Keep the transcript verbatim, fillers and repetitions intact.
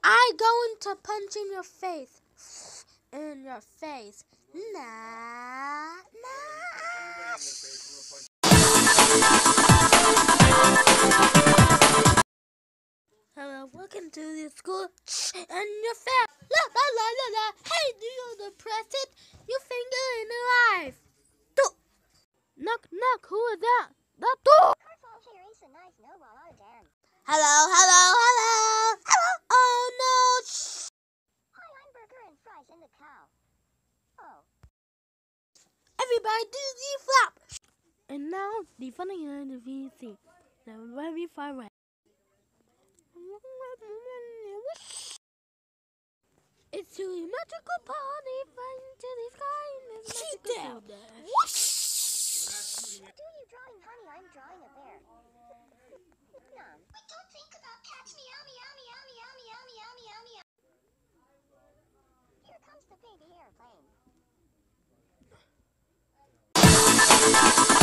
I going to punch in your face. In your face. Nah, nah. Hello, welcome to the school. And your face. La la la la la. Hey, do you depress it? Your finger in the life. Knock knock. Who is that? That door. Hello, hello, hello. Hello. Oh no. Shh. Hi, I'm Burger and Fries in the cow. Oh. Everybody do the flap. And now the funny end of V C. Now very far away. It's a magical party, flying to the sky in this magical food. Do you drawing honey? I'm drawing a bear. Nom. I don't think about cats. Meow, meow, meow, meow, meow, meow, meow, meow. Here comes the baby airplane.